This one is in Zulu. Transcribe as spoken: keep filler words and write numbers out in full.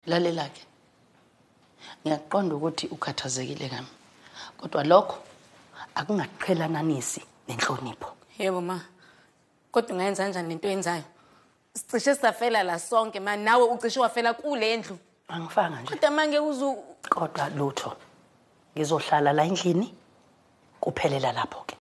Lalela ke. Ngiyaqonda ukuthi ukhathazekile kami. Kodwa lokho akungaqhelananisi nenhlonipho. Yebo ma. Kodwa ungayenza kanjani into enzayo? Sicishe safela la sonke manje nawe ucishe wafela kule ndlu. Angifanga nje. Kodwa manje uzu Kodwa lutho. Ngizohlala la endlini kuphelela lapho ke.